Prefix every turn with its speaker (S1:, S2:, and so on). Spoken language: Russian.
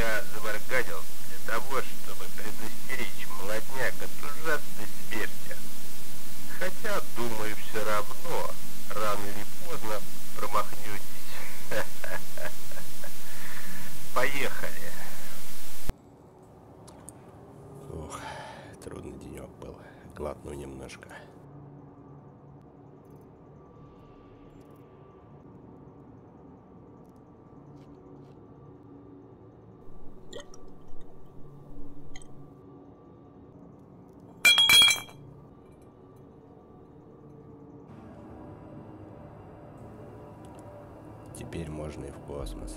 S1: Я забаррикадил для того, чтобы предостеречь молодняк от ужасной смерти. Хотя, думаю, все равно, рано или поздно промахнетесь. Поехали.
S2: Ох, трудный денек был. Глотну немножко. Теперь можно и в космос.